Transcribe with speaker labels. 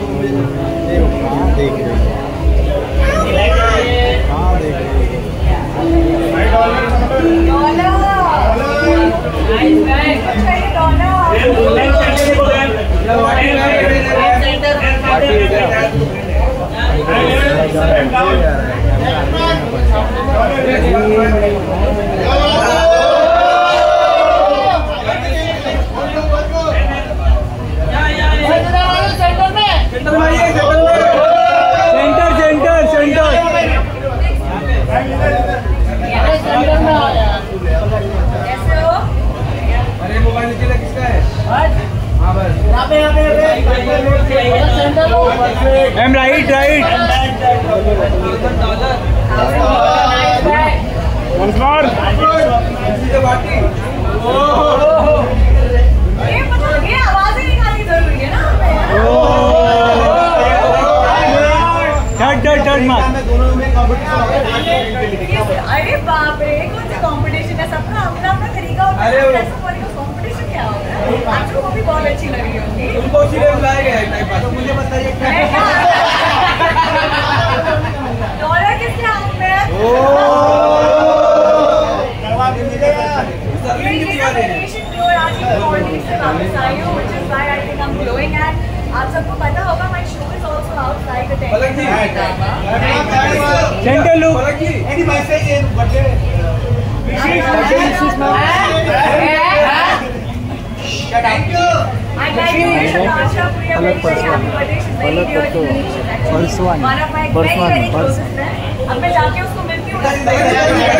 Speaker 1: I'm right. Once more.
Speaker 2: ये आवाज़ ही निकालनी जरूरी है ना।
Speaker 1: Third mark.
Speaker 2: अरे बाप रे, कौन सा कंपटीशन है? सबका अपना अपना तरीका होता है। कंपटीशन क्या होता है? आपको वो भी बहुत अच्छी लग रही होगी।
Speaker 3: उनको सीधे बुलाया गया है टाइप तो मुझे बताइए क्या
Speaker 2: डॉलर किसके हाथ में है? आप सबको पता होगा my show is also outside the tent.
Speaker 1: Centre look.
Speaker 2: Thank you. I'd like to wish Natasha Priya very very happy birthday. She's very dear to me. She's actually one of my very closest friends. अब मैं जाके उसको मिलती हूँ।